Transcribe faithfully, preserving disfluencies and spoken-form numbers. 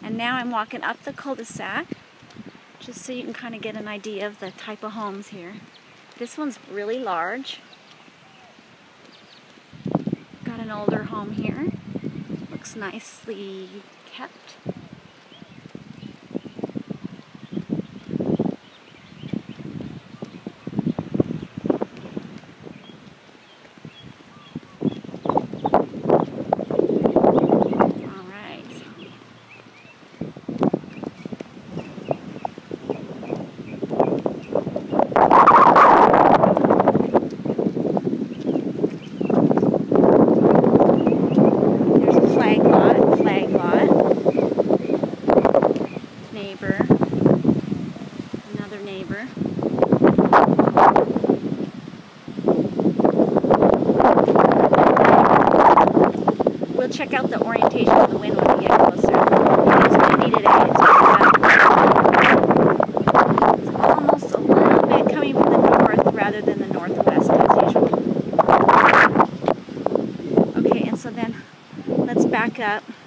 And now I'm walking up the cul-de-sac, just so you can kind of get an idea of the type of homes here. This one's really large. Got an older home here. Looks nicely kept. Neighbor, another neighbor. We'll check out the orientation of the wind when we get closer. It's windy today. It's, it's almost a little bit coming from the north rather than the northwest as usual. Okay, and so then let's back up.